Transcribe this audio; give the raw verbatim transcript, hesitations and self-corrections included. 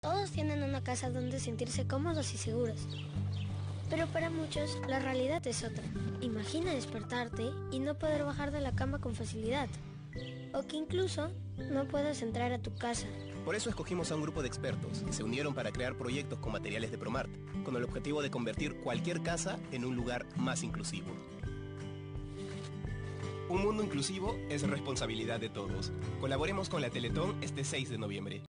Todos tienen una casa donde sentirse cómodos y seguros. Pero para muchos, la realidad es otra. Imagina despertarte y no poder bajar de la cama con facilidad. O que incluso no puedas entrar a tu casa. Por eso escogimos a un grupo de expertos que se unieron para crear proyectos con materiales de Promart, con el objetivo de convertir cualquier casa en un lugar más inclusivo. Un mundo inclusivo es responsabilidad de todos. Colaboremos con la Teletón este seis de noviembre.